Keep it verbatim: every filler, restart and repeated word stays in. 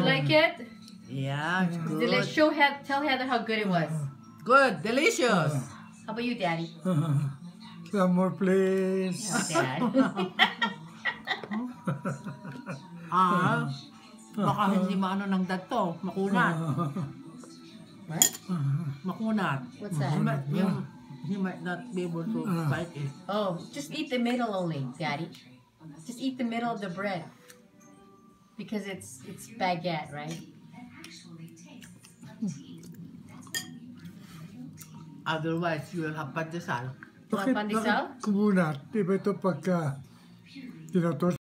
like it? Yeah, it's good. Let's show Heather, tell Heather how good it was. Good, delicious. How about you, Daddy? Some more please. Oh, Dad. Ah, baka hindi maano ng dad to. Makunat. What? Makunat. What's He that? might, yung, he might not be able to bite it. Oh, just eat the middle only, Daddy. Just eat the middle of the bread. Because it's it's baguette, right? Otherwise, you will have pandesal. Want pandesal? Bakit kumunat? Diba ito pagka tinutos